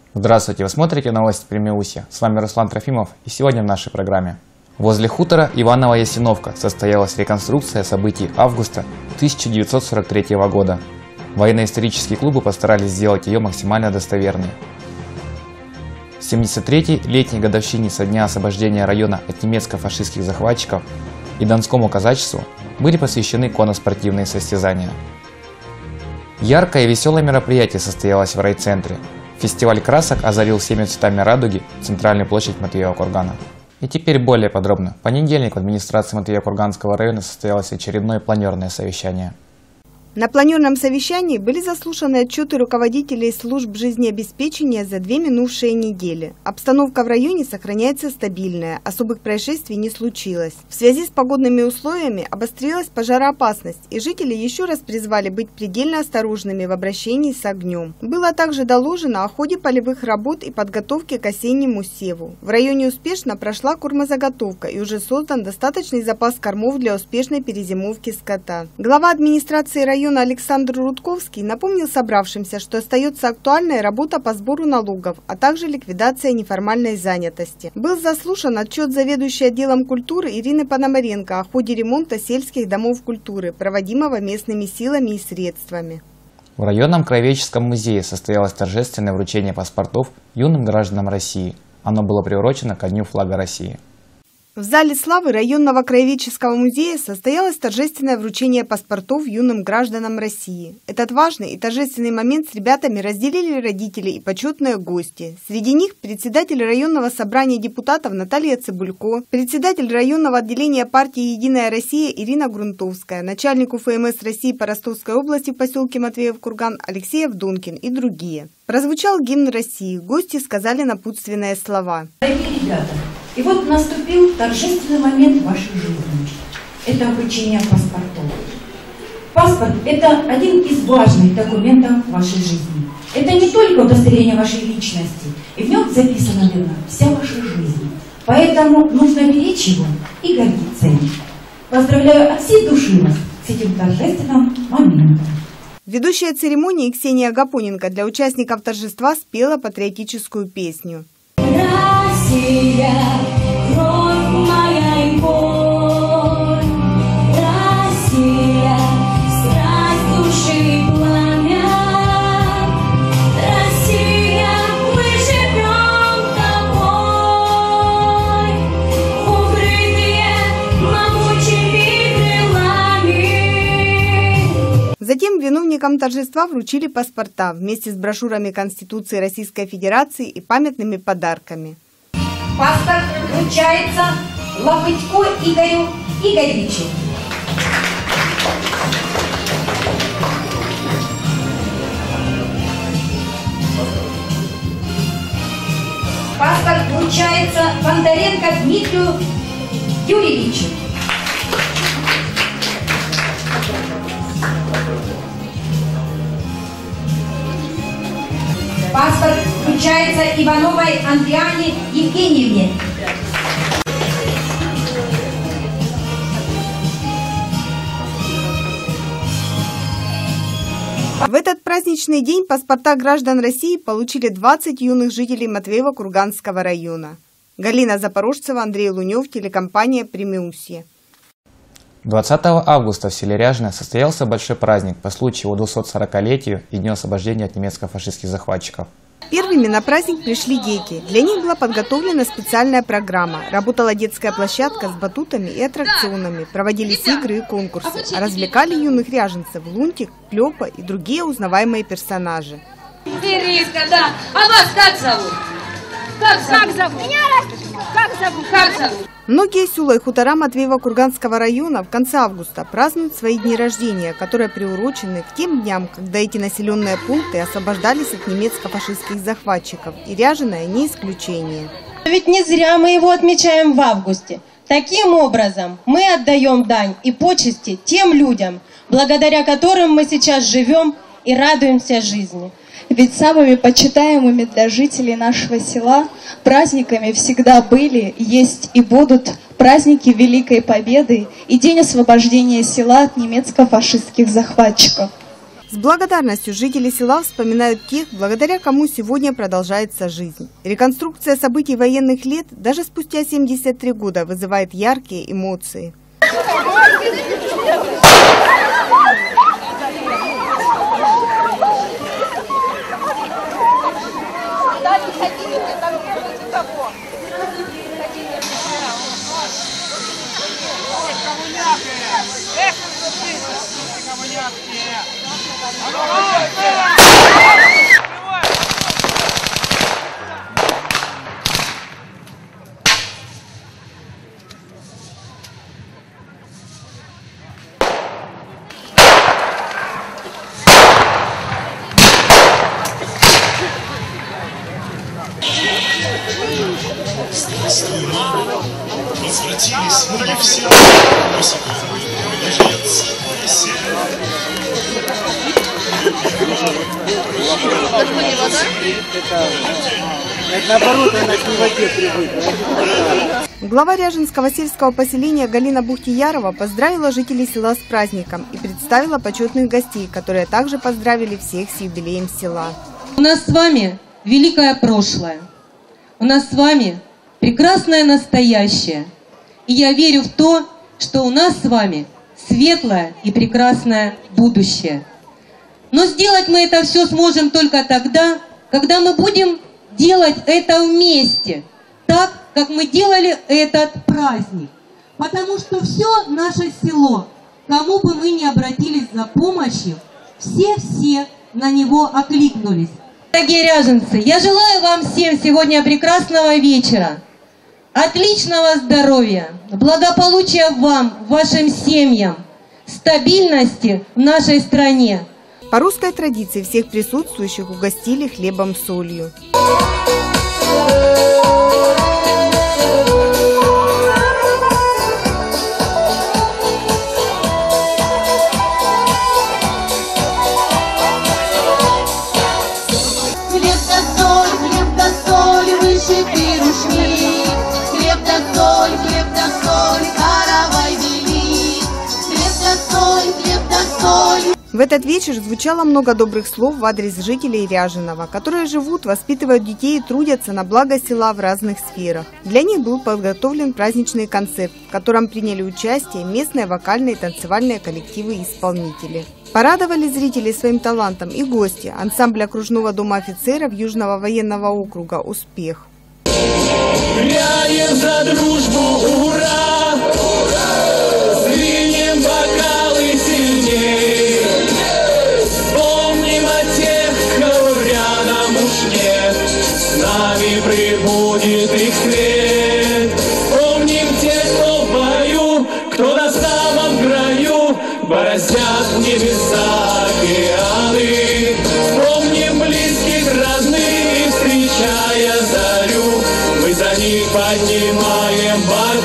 Здравствуйте, вы смотрите новости Премиуси. С вами Руслан Трофимов, и сегодня в нашей программе. Возле хутора Иваново-Ясиновка состоялась реконструкция событий августа 1943 года. Военно-исторические клубы постарались сделать ее максимально достоверной. 73-й летней годовщине со дня освобождения района от немецко-фашистских захватчиков и Донскому казачеству были посвящены конно-спортивные состязания. Яркое и веселое мероприятие состоялось в райцентре. Фестиваль красок озарил всеми цветами радуги центральную площадь Матвеева-Кургана. И теперь более подробно. В понедельник в администрации Матвеева-Курганского района состоялось очередное планерное совещание. На планерном совещании были заслушаны отчеты руководителей служб жизнеобеспечения за 2 минувшие недели. Обстановка в районе сохраняется стабильная, особых происшествий не случилось. В связи с погодными условиями обострилась пожароопасность, и жители еще раз призвали быть предельно осторожными в обращении с огнем. Было также доложено о ходе полевых работ и подготовке к осеннему севу. В районе успешно прошла кормозаготовка и уже создан достаточный запас кормов для успешной перезимовки скота. Глава администрации района Александр Рудковский напомнил собравшимся, что остается актуальная работа по сбору налогов, а также ликвидация неформальной занятости. Был заслушан отчет заведующей отделом культуры Ирины Пономаренко о ходе ремонта сельских домов культуры, проводимого местными силами и средствами. В районном краеведческом музее состоялось торжественное вручение паспортов юным гражданам России. Оно было приурочено ко Дню флага России. В зале славы районного краеведческого музея состоялось торжественное вручение паспортов юным гражданам России. Этот важный и торжественный момент с ребятами разделили родители и почетные гости. Среди них председатель районного собрания депутатов Наталья Цыбулько, председатель районного отделения партии «Единая Россия» Ирина Грунтовская, начальник УФМС России по Ростовской области в поселке Матвеев-Курган Алексей Авдонкин и другие. Прозвучал гимн России, гости сказали напутственные слова. Дорогие ребята, и вот наступил торжественный момент в вашей жизни. Это вручение паспортов. Паспорт – это один из важных документов вашей жизни. Это не только удостоверение вашей личности, и в нем записана, наверное, вся ваша жизнь. Поэтому нужно беречь его и гордиться им. Поздравляю от всей души вас с этим торжественным моментом. Ведущая церемонии Ксения Гапоненко для участников торжества спела патриотическую песню. Россия, кровь моя и боль, Россия, страсть души и пламя, Россия, мы живем тобой, укрытые могучими крылами. Затем виновникам торжества вручили паспорта вместе с брошюрами Конституции Российской Федерации и памятными подарками. Паспорт вручается Лопытько Игорю Игоревичу. Паспорт вручается Бондаренко Дмитрию Юрьевичу. Паспорт вручается Ивановой Андриане Евгеньевне. В этот праздничный день паспорта граждан России получили 20 юных жителей Матвеева-Курганского района. Галина Запорожцева, Андрей Лунев, телекомпания «Премиуси». 20 августа в селе Ряжино состоялся большой праздник по случаю его 240-летию и Дню освобождения от немецко-фашистских захватчиков. Первыми на праздник пришли дети. Для них была подготовлена специальная программа. Работала детская площадка с батутами и аттракционами. Проводились игры и конкурсы. А развлекали юных ряженцев Лунтик, Клёпа и другие узнаваемые персонажи. Ириска, да. А вас как зовут? Как зовут? Меня как зовут? Многие села и хутора Матвеева-Курганского района в конце августа празднуют свои дни рождения, которые приурочены к тем дням, когда эти населенные пункты освобождались от немецко-фашистских захватчиков. И Ряжиное не исключение. Ведь не зря мы его отмечаем в августе. Таким образом, мы отдаем дань и почести тем людям, благодаря которым мы сейчас живем и радуемся жизни. Ведь самыми почитаемыми для жителей нашего села праздниками всегда были, есть и будут праздники Великой Победы и День освобождения села от немецко-фашистских захватчиков. С благодарностью жители села вспоминают тех, благодаря кому сегодня продолжается жизнь. Реконструкция событий военных лет даже спустя 73 года вызывает яркие эмоции. Здравствуй, мама. Возвратились мы все. Жнец веселье. Наоборот, она к воде привыкла. Глава Ряжинского сельского поселения Галина Бухтиярова поздравила жителей села с праздником и представила почетных гостей, которые также поздравили всех с юбилеем села. У нас с вами великое прошлое. У нас с вами прекрасное настоящее. И я верю в то, что у нас с вами светлое и прекрасное будущее. Но сделать мы это все сможем только тогда, когда мы будем делать это вместе, так, как мы делали этот праздник. Потому что все наше село, кому бы мы ни обратились за помощью, все на него окликнулись. Дорогие ряженцы, я желаю вам всем сегодня прекрасного вечера, отличного здоровья, благополучия вам, вашим семьям, стабильности в нашей стране. По русской традиции всех присутствующих угостили хлебом-солью. Хлеб да соль, выше пирушни. Хлеб да соль, каравай вели. Хлеб да соль. В этот вечер звучало много добрых слов в адрес жителей Ряжиного, которые живут, воспитывают детей и трудятся на благо села в разных сферах. Для них был подготовлен праздничный концерт, в котором приняли участие местные вокальные и танцевальные коллективы и исполнители. Порадовали зрителей своим талантом и гости ансамбля окружного дома офицеров Южного военного округа «Успех». Грянем за дружбу, ура! Звенем бокалы сильней. Помним о тех, кого рядом уж нет. С нами прибудет их свет. Помним тех, кто в бою, кто на самом краю бороздят небеса, океаны. Помним близких, родных, и встречая зарю, мы за них поднимаем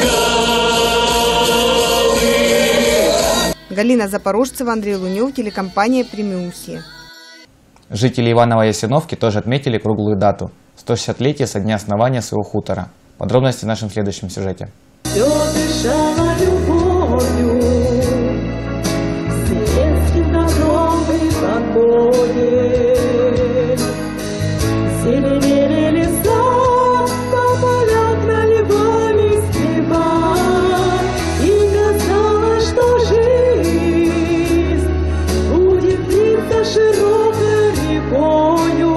бокалы. Галина Запорожцева, Андрей Лунев, телекомпания «Премиусия». Жители Иваново-Ясиновки тоже отметили круглую дату – 160-летие со дня основания своего хутора. Подробности в нашем следующем сюжете. Все дышало любовью, сельским добром и покоем. Зеленели леса, по полям наливались хлеба, и казалось, что жизнь будет длиться широкой рекою.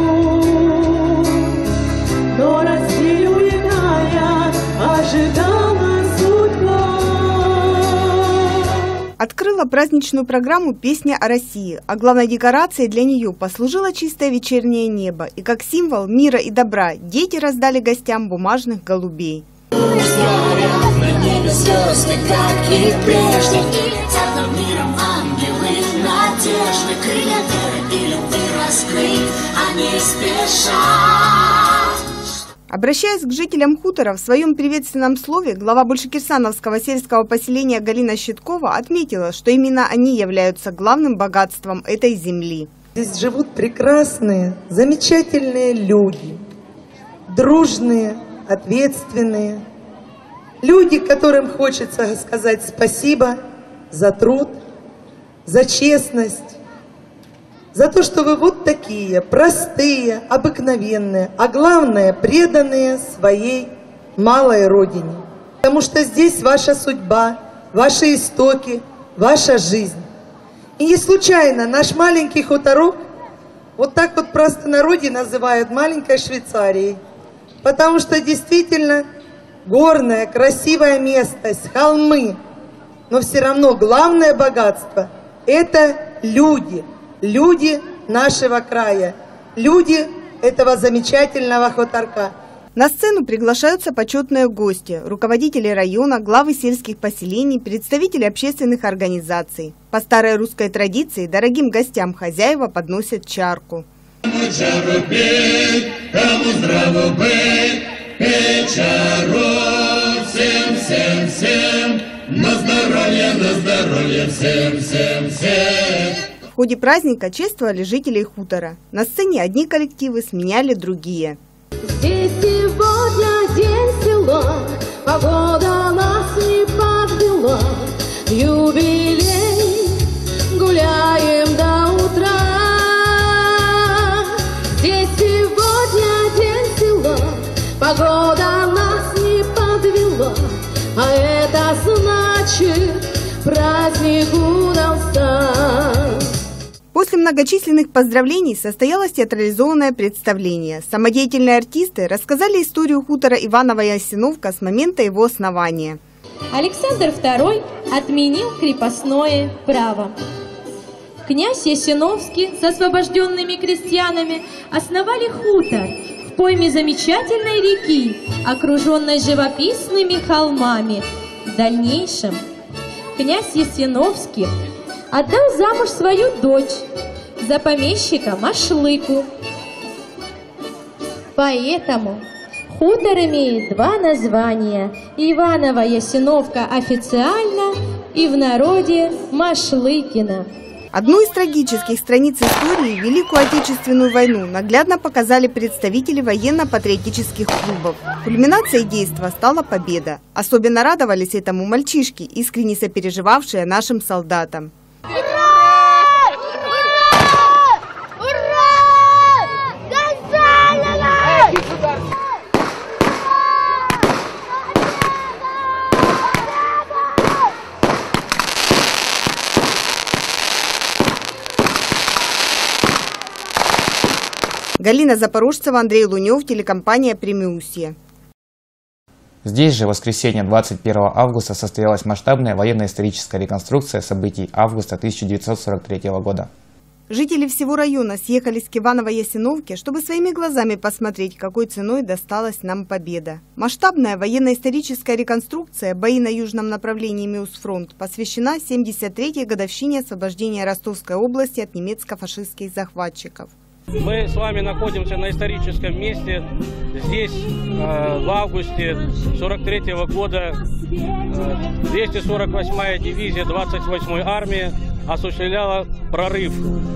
Но Россию иная ожидала судьба. Открыла праздничную программу «Песня о России», а главной декорацией для нее послужило чистое вечернее небо. И как символ мира и добра дети раздали гостям бумажных голубей. Горят на небе звезды, как и прежде, и летят над миром ангелы. Надежды, крылья веры и любви раскрыть, они спешат. Обращаясь к жителям хутора, в своем приветственном слове глава Большекирсановского сельского поселения Галина Щиткова отметила, что именно они являются главным богатством этой земли. Здесь живут прекрасные, замечательные люди, дружные, ответственные, люди, которым хочется сказать спасибо за труд, за честность, за то, что вы вот такие простые, обыкновенные, а главное, преданные своей малой родине. Потому что здесь ваша судьба, ваши истоки, ваша жизнь. И не случайно наш маленький хуторок вот так вот простонародье называют маленькой Швейцарией. Потому что действительно горное, красивое местность, холмы. Но все равно главное богатство – это люди. Люди нашего края. Люди этого замечательного хуторка. На сцену приглашаются почетные гости, руководители района, главы сельских поселений, представители общественных организаций. По старой русской традиции дорогим гостям хозяева подносят чарку. Кому чару пей, кому здраво быть, пей чару всем, всем, всем, на здоровье всем, всем, всем. В ходе праздника чествовали жителей хутора. На сцене одни коллективы сменяли другие. Здесь сегодня день села, погода нас не подвела. Юбилей, гуляем до утра. Здесь сегодня день села, погода нас не подвела. А это значит, праздник удался. После многочисленных поздравлений состоялось театрализованное представление. Самодеятельные артисты рассказали историю хутора Иваново-Ясиновка с момента его основания. Александр II отменил крепостное право. Князь Ясиновский с освобожденными крестьянами основали хутор в пойме замечательной реки, окруженной живописными холмами. В дальнейшем князь Ясиновский отдал замуж свою дочь за помещика Машлыку. Поэтому хутор имеет два названия: Иваново-Ясиновка официально и в народе Машлыкина. Одну из трагических страниц истории, Великую Отечественную войну, наглядно показали представители военно-патриотических клубов. Кульминацией действа стала победа. Особенно радовались этому мальчишки, искренне сопереживавшие нашим солдатам. Галина Запорожцева, Андрей Лунев, телекомпания «Премиусье». Здесь же в воскресенье 21 августа состоялась масштабная военно-историческая реконструкция событий августа 1943 года. Жители всего района съехались к Иваново-Ясиновке, чтобы своими глазами посмотреть, какой ценой досталась нам победа. Масштабная военно-историческая реконструкция «Бои на южном направлении Миусфронт» посвящена 73-й годовщине освобождения Ростовской области от немецко-фашистских захватчиков. Мы с вами находимся на историческом месте. Здесь в августе 43-го года 248-я дивизия 28-й армии осуществляла прорыв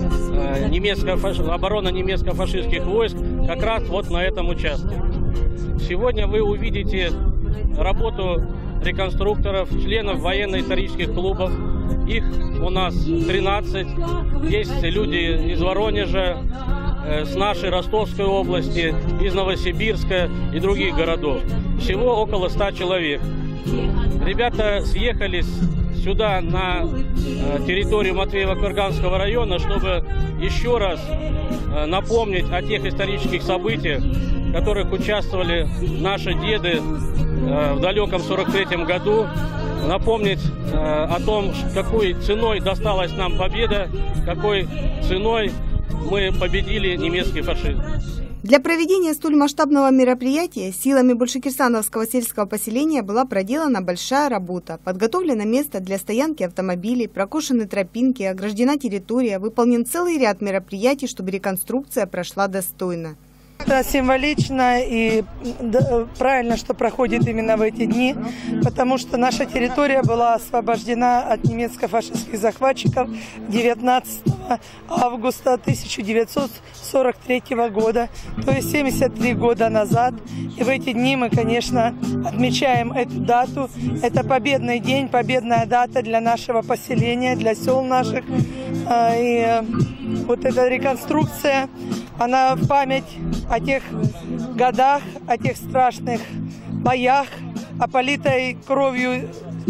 обороны немецко-фашистских войск как раз вот на этом участке. Сегодня вы увидите работу реконструкторов, членов военно-исторических клубов. Их у нас 13. Есть люди из Воронежа, с нашей Ростовской области, из Новосибирска и других городов. Всего около 100 человек. Ребята съехались сюда, на территорию Матвеево-Курганского района, чтобы еще раз напомнить о тех исторических событиях, в которых участвовали наши деды в далеком 43-м году, напомнить о том, какой ценой досталась нам победа, какой ценой мы победили немецкий фашизм. Для проведения столь масштабного мероприятия силами Большекирсановского сельского поселения была проделана большая работа. Подготовлено место для стоянки автомобилей, прокошены тропинки, ограждена территория, выполнен целый ряд мероприятий, чтобы реконструкция прошла достойно. Это символично и правильно, что проходит именно в эти дни, потому что наша территория была освобождена от немецко-фашистских захватчиков 19 августа 1943 года, то есть 73 года назад. И в эти дни мы, конечно, отмечаем эту дату. Это победный день, победная дата для нашего поселения, для сел наших. И вот эта реконструкция, она в память о тех годах, о тех страшных боях, о политой кровью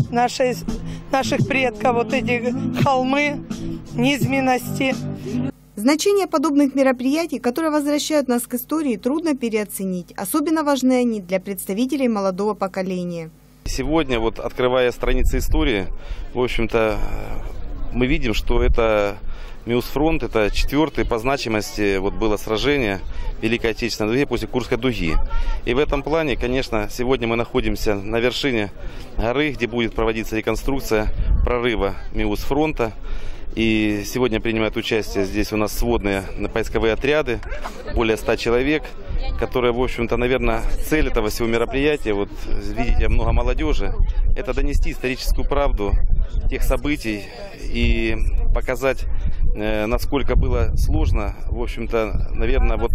наших предков, вот эти холмы низменности. Значение подобных мероприятий, которые возвращают нас к истории, трудно переоценить. Особенно важны они для представителей молодого поколения. Сегодня, вот открывая страницы истории, в общем-то, мы видим, что это Миусфронт, это 4-е по значимости вот было сражение Великой Отечественной дуги после Курской дуги. И в этом плане, конечно, сегодня мы находимся на вершине горы, где будет проводиться реконструкция прорыва Миусфронта. И сегодня принимают участие здесь у нас сводные поисковые отряды, более 100 человек, которые, в общем-то, наверное, цель этого всего мероприятия, вот видите, много молодежи, это донести историческую правду тех событий и показать, насколько было сложно, в общем-то, наверное, вот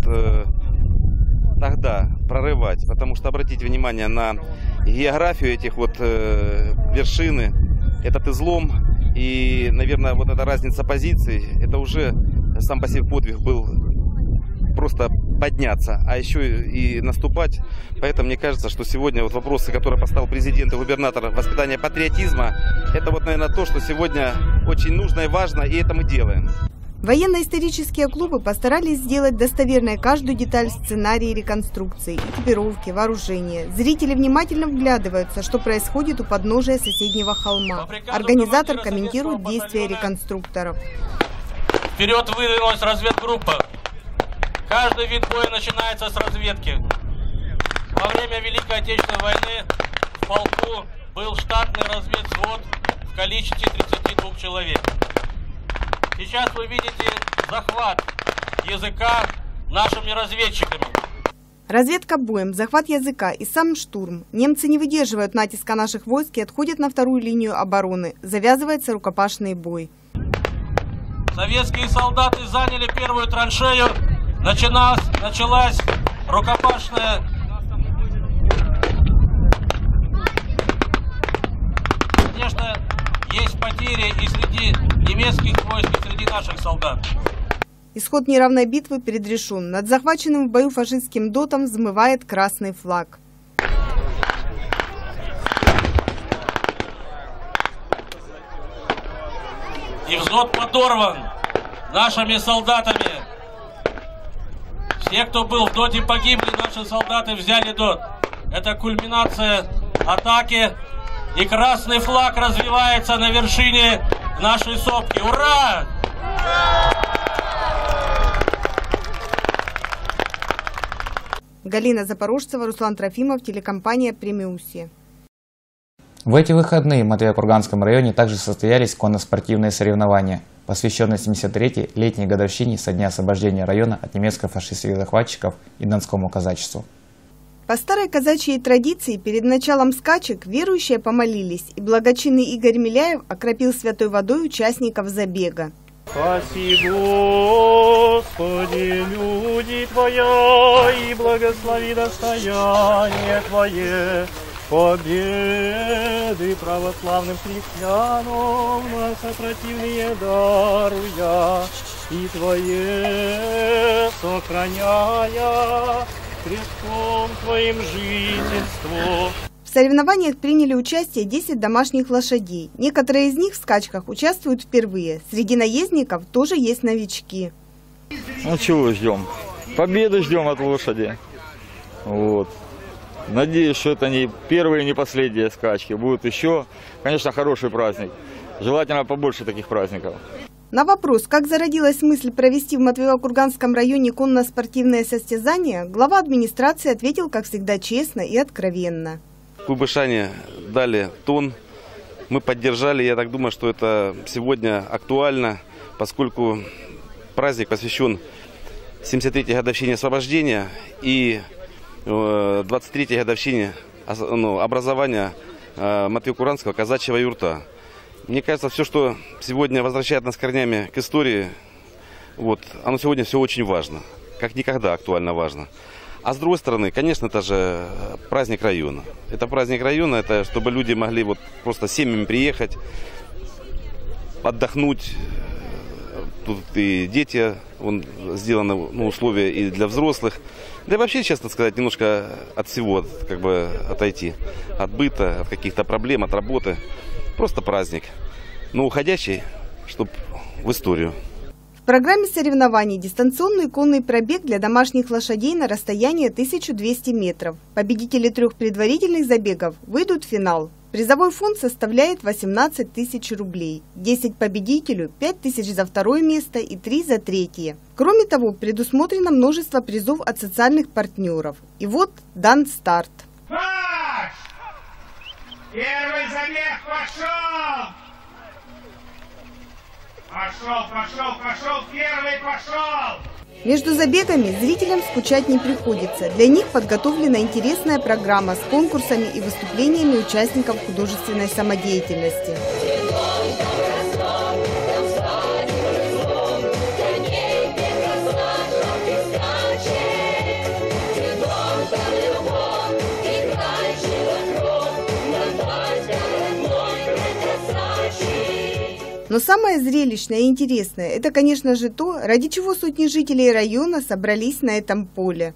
тогда прорывать. Потому что обратите внимание на географию этих вот вершины, этот излом. И, наверное, вот эта разница позиций, это уже сам по себе подвиг был просто подняться, а еще и наступать. Поэтому мне кажется, что сегодня вот вопросы, которые поставил президент и губернатор, воспитание патриотизма, это вот, наверное, то, что сегодня очень нужно и важно, и это мы делаем. Военно-исторические клубы постарались сделать достоверной каждую деталь сценария реконструкции, экипировки, вооружения. Зрители внимательно вглядываются, что происходит у подножия соседнего холма. Организатор комментирует действия реконструкторов. Вперед выдвинулась разведгруппа. Каждый вид боя начинается с разведки. Во время Великой Отечественной войны в полку был штатный разведвзвод в количестве 32 человек. Сейчас вы видите захват языка нашими разведчиками. Разведка боем, захват языка и сам штурм. Немцы не выдерживают натиска наших войск и отходят на вторую линию обороны. Завязывается рукопашный бой. Советские солдаты заняли первую траншею. Началась рукопашная. Конечно, есть потери и среди немецких войск, и среди наших солдат. Исход неравной битвы предрешен. Над захваченным в бою фашистским дотом взмывает красный флаг. И взвод подорван нашими солдатами. Все, кто был в доте, погибли, наши солдаты взяли дот. Это кульминация атаки. И красный флаг развивается на вершине нашей сопки. Ура! Галина Запорожцева, Руслан Трофимов, телекомпания «Премиусия». В эти выходные в Матвеево-Курганском районе также состоялись конно-спортивные соревнования, посвященные 73-й летней годовщине со дня освобождения района от немецко-фашистских захватчиков и Донскому казачеству. По старой казачьей традиции, перед началом скачек верующие помолились, и благочинный Игорь Миляев окропил святой водой участников забега. Спаси, Господи, люди Твоя, и благослови достояние Твое, победы православным христианам на сопротивление даруя, и Твое сохраняя крестом Твоим жительство. В соревнованиях приняли участие 10 домашних лошадей. Некоторые из них в скачках участвуют впервые. Среди наездников тоже есть новички. Ну чего ждем? Победы ждем от лошади. Вот. Надеюсь, что это не первые и не последние скачки. Будут еще, конечно, хороший праздник. Желательно побольше таких праздников. На вопрос, как зародилась мысль провести в Матвеево-Курганском районе конно-спортивные состязания, глава администрации ответил, как всегда, честно и откровенно. Куйбышане дали тон, мы поддержали. Я так думаю, что это сегодня актуально, поскольку праздник посвящен 73-й годовщине освобождения и 23-й годовщине образования Матвеево-Курганского казачьего юрта. Мне кажется, все, что сегодня возвращает нас корнями к истории, вот, оно сегодня все очень важно, как никогда актуально важно. А с другой стороны, конечно, это же праздник района. Это праздник района, это чтобы люди могли вот просто семьями приехать, отдохнуть, тут и дети, сделаны условия и для взрослых. Да и вообще, честно сказать, немножко от всего отойти. От быта, от каких-то проблем, от работы. Просто праздник. Но уходящий, чтобы в историю. В программе соревнований дистанционный конный пробег для домашних лошадей на расстоянии 1200 метров. Победители 3 предварительных забегов выйдут в финал. Призовой фонд составляет 18 тысяч рублей. 10 победителю, 5 тысяч за 2 место и 3 за 3. Кроме того, предусмотрено множество призов от социальных партнеров. И вот дан старт. Марш! Первый забег пошел! Пошел, первый пошел! Между забегами зрителям скучать не приходится. Для них подготовлена интересная программа с конкурсами и выступлениями участников художественной самодеятельности. Но самое зрелищное и интересное – это, конечно же, то, ради чего сотни жителей района собрались на этом поле.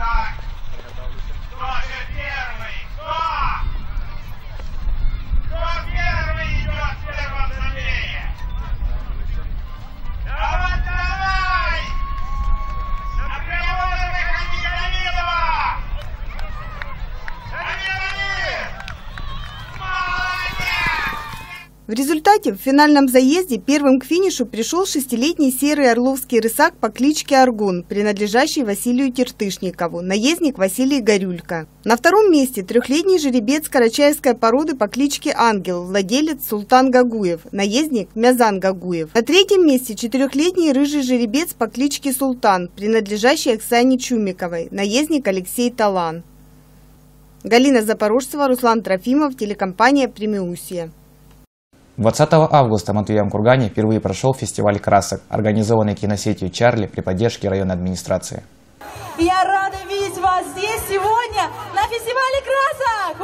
В результате в финальном заезде первым к финишу пришел 6-летний серый орловский рысак по кличке Аргун, принадлежащий Василию Тертышникову, наездник Василий Горюлько. На 2-м месте 3-летний жеребец карачаевской породы по кличке Ангел, владелец Султан Гагуев, наездник Мязан Гагуев. На 3-м месте 4-летний рыжий жеребец по кличке Султан, принадлежащий Оксане Чумиковой, наездник Алексей Талан. Галина Запорожцева, Руслан Трофимов, телекомпания «Премиусия». 20 августа в Матвеевом-Кургане впервые прошел фестиваль красок, организованный киносетью «Чарли» при поддержке районной администрации. Я рада видеть вас здесь сегодня на фестивале красок!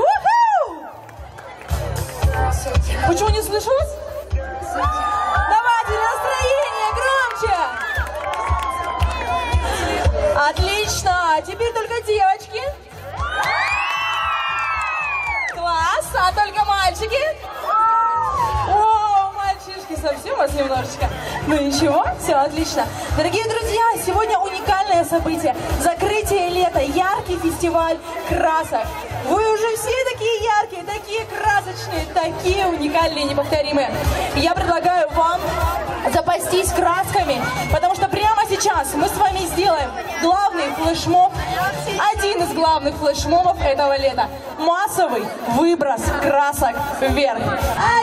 У-ху! Почему не слышу вас? Давайте настроение громче! Отлично! Теперь только девочки. Класс! А только мальчики? О, мальчишки, совсем вас немножечко. Ну ничего, все отлично. Дорогие друзья, сегодня уникальное событие. Закрытие лета, яркий фестиваль красок. Вы уже все такие яркие, такие красочные, такие уникальные, неповторимые. Я предлагаю вам запастись красками, потому что прямо сейчас мы с вами сделаем главный флешмоб, один из главных флешмобов этого лета. Массовый выброс красок вверх. 1, 2!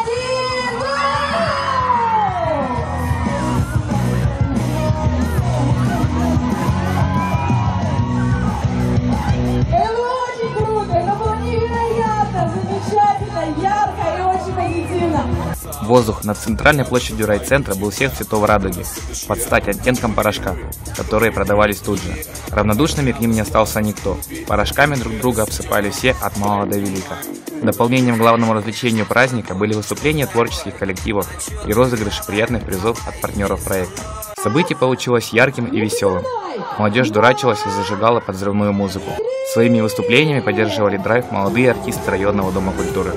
Это очень круто, это было невероятно, замечательно, ярко и очень позитивно. Воздух над центральной площадью райцентра был всех цветов радуги, под стать оттенкам порошка, которые продавались тут же. Равнодушными к ним не остался никто. Порошками друг друга обсыпали все от малого до велика. Дополнением к главному развлечению праздника были выступления творческих коллективов и розыгрыши приятных призов от партнеров проекта. Событие получилось ярким и веселым. Молодежь дурачилась и зажигала под взрывную музыку. Своими выступлениями поддерживали драйв молодые артисты районного дома культуры.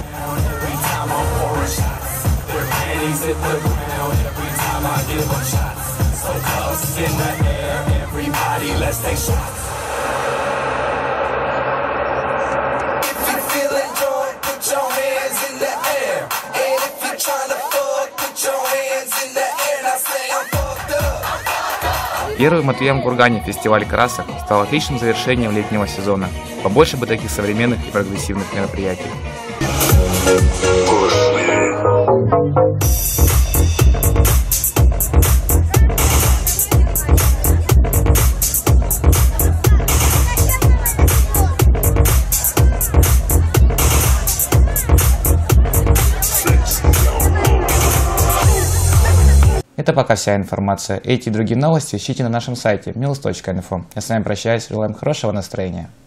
Первый в Матвеевом-Кургане фестиваль красок стал отличным завершением летнего сезона. Побольше бы таких современных и прогрессивных мероприятий. Это пока вся информация. Эти и другие новости ищите на нашем сайте mills.info. Я с вами прощаюсь, желаем хорошего настроения.